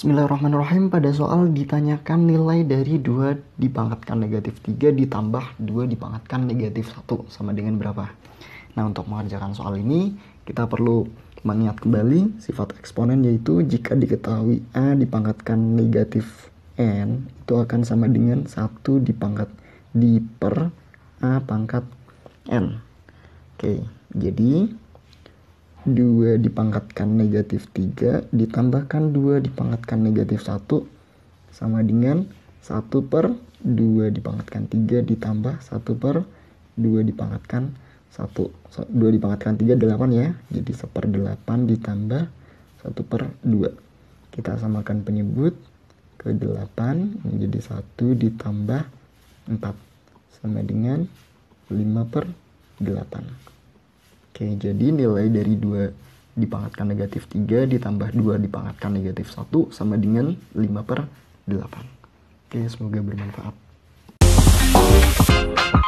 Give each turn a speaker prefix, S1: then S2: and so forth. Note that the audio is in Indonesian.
S1: Bismillahirrahmanirrahim. Pada soal ditanyakan nilai dari 2 dipangkatkan negatif 3 ditambah 2 dipangkatkan negatif 1 sama dengan berapa? Nah, untuk mengerjakan soal ini kita perlu mengingat kembali sifat eksponen, yaitu jika diketahui A dipangkatkan negatif N itu akan sama dengan 1 per A pangkat N. Oke, jadi 2 dipangkatkan negatif 3 ditambahkan 2 dipangkatkan negatif 1 sama dengan 1 per 2 dipangkatkan 3 ditambah 1 per 2 dipangkatkan 1. 2 dipangkatkan 3 8 ya, jadi 1/8 ditambah 1 per 2. Kita samakan penyebut ke 8 menjadi 1 ditambah 4 sama dengan 5/8. Oke, jadi nilai dari 2 dipangkatkan negatif 3 ditambah 2 dipangkatkan negatif 1 sama dengan 5/8. Oke, semoga bermanfaat.